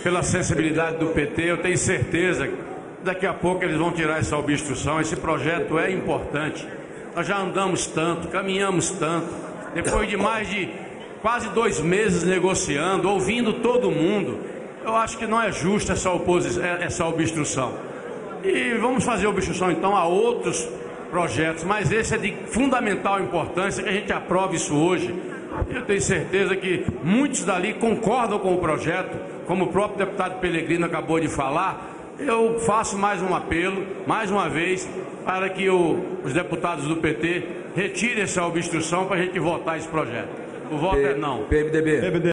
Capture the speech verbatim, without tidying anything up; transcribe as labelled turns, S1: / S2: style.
S1: pela sensibilidade do P T, eu tenho certeza que daqui a pouco eles vão tirar essa obstrução. Esse projeto é importante. Nós já andamos tanto, caminhamos tanto, depois de mais de quase dois meses negociando, ouvindo todo mundo, eu acho que não é justa essa, oposição, essa obstrução. E vamos fazer obstrução então a outros projetos, mas esse é de fundamental importância que a gente aprove isso hoje. Eu tenho certeza que muitos dali concordam com o projeto, como o próprio deputado Pellegrino acabou de falar. Eu faço mais um apelo, mais uma vez, para que o, os deputados do P T retirem essa obstrução para a gente votar esse projeto. O voto é não.
S2: P M D B.